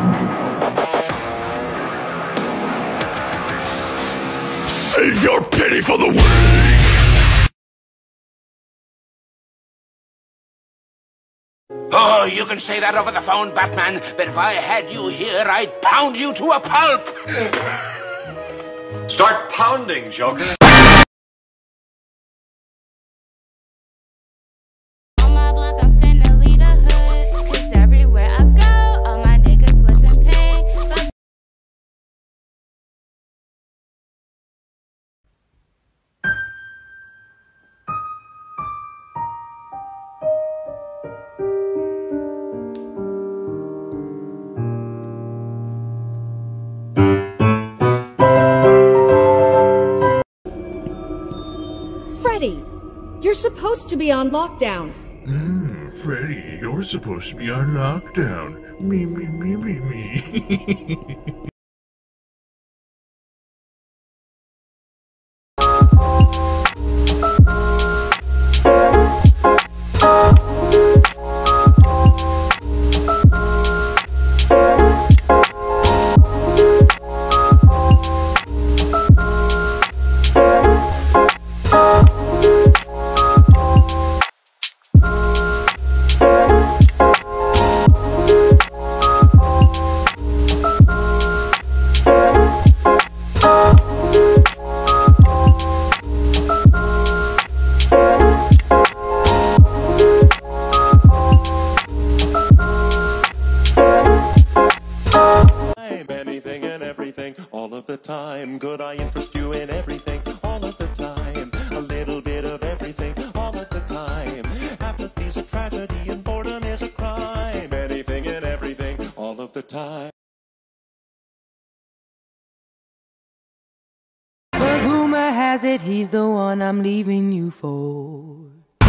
Save your pity for the weak! Oh, you can say that over the phone, Batman, but if I had you here, I'd pound you to a pulp! Start pounding, Joker. On my block, I'm finna lead a hood, 'cause everywhere I go, all my niggas wasn't paid. But Freddy, you're supposed to be on lockdown. Freddy, you're supposed to be on lockdown. Me. Anything and everything, all of the time. Could I interest you in everything, all of the time? A little bit of everything, all of the time. Apathy's a tragedy and boredom is a crime. Anything and everything, all of the time. But rumor has it he's the one I'm leaving you for.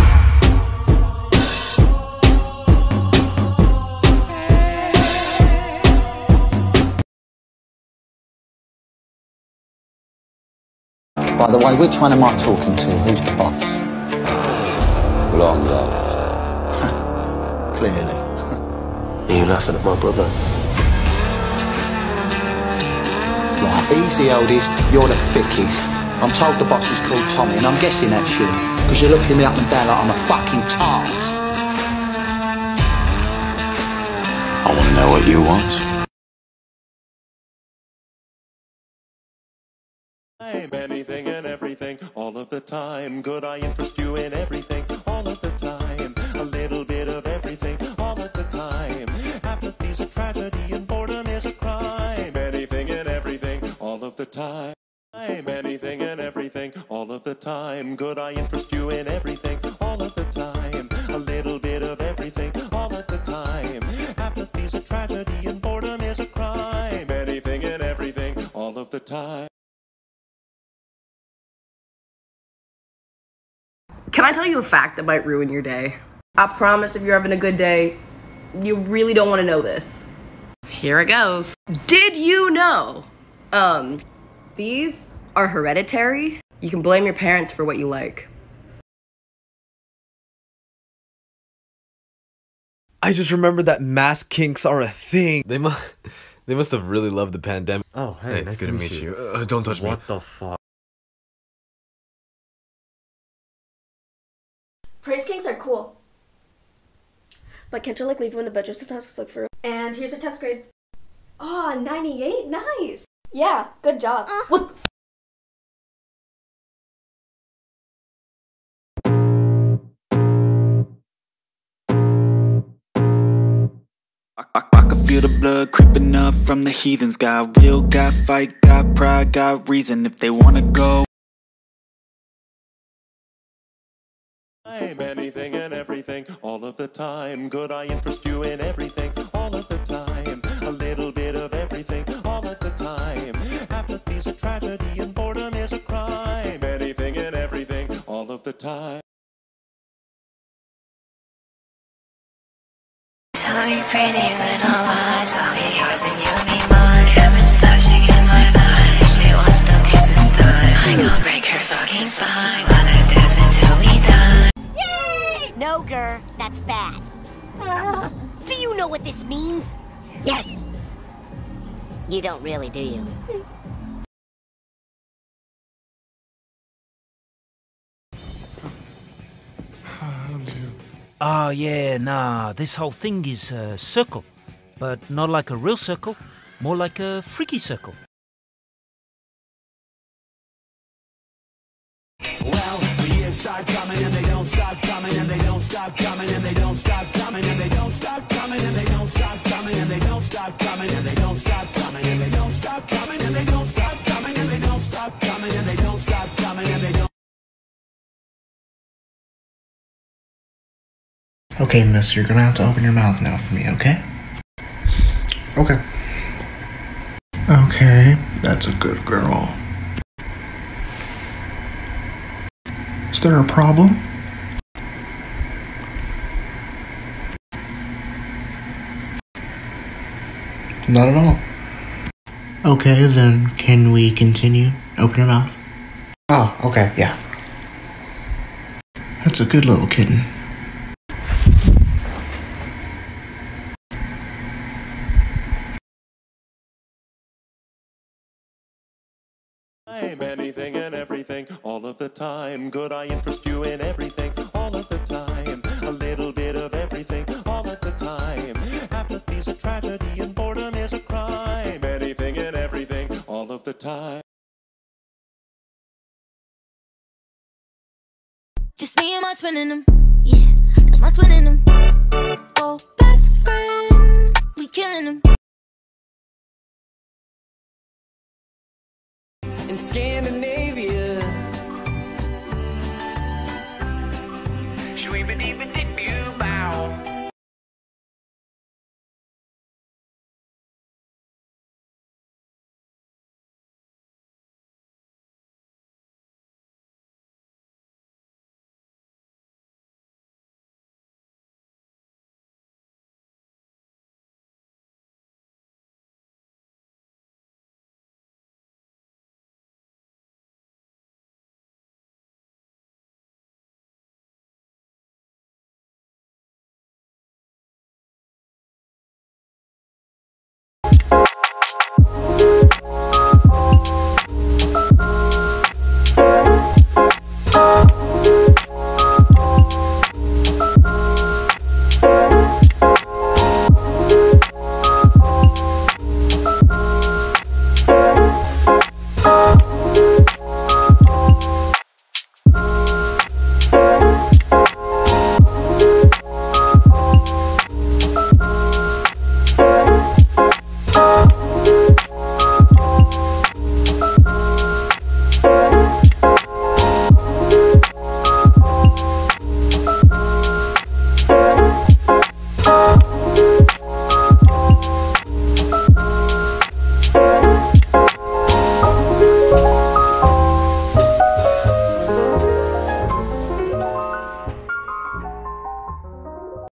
By the way, which one am I talking to? Who's the boss? Well, I'm Lars. Clearly. Are you laughing at my brother? Right, he's the oldest, you're the thickest. I'm told the boss is called Tommy, and I'm guessing that's you, because you're looking me up and down like I'm a fucking tart. I want to know what you want. Anything and everything, all of the time. Could I interest you in everything, all of the time? A little bit of everything, all of the time. Apathy's a tragedy and boredom is a crime. Anything and everything, all of the time. Anything and everything, all of the time. Could I interest you in everything, all of the time? A little bit of everything, all of the time. Apathy's a tragedy and boredom is a crime. Anything and everything, all of the time. Can I tell you a fact that might ruin your day? I promise if you're having a good day, you really don't want to know this. Here it goes. Did you know? These are hereditary. You can blame your parents for what you like. I just remembered that mass kinks are a thing. They must have really loved the pandemic. Oh, hey, it's good to meet you. Don't touch me. What the fuck? Praise kinks are cool. But can't you like leave them in the bedroom sometimes like for real? And here's a test grade. Oh, 98? Nice! Yeah, good job. What the I can feel the blood creeping up from the heathens. Got will, got fight, got pride, got reason. If they wanna go, anything and everything, all of the time. Could I interest you in everything, all of the time? A little bit of everything, all of the time. Apathy's a tragedy and boredom is a crime. Anything and everything, all of the time. tell me pretty little lies, I'll be yours and you'll be mine. How much love she in my mind? If she wants till Christmas time, I gon' break her fucking spine. Wanna dance until we die. Yay! No, Gur, that's bad. Do you know what this means? Yes. You don't really, do you? Oh yeah, nah, this whole thing is a circle. But not like a real circle, more like a freaky circle. Well, the years start coming and they don't stop coming and they don't stop coming and they don't stop coming and they don't stop coming and they don't stop coming and they don't stop coming and they don't stop coming and they don't stop coming and they don't stop coming and they don't stop coming and they don't stop coming and they don't. Okay, miss, you're gonna have to open your mouth now for me, okay? Okay. Okay, that's a good girl. Is there a problem? Not at all. Okay, then can we continue? Open your mouth. Oh, okay, yeah. That's a good little kitten. Anything and everything, all of the time. Could I interest you in everything, all of the time? A little bit of everything, all of the time. Apathy's a tragedy and boredom is a crime. Anything and everything, all of the time. Just me and my twin in them, yeah, that's my twin in them.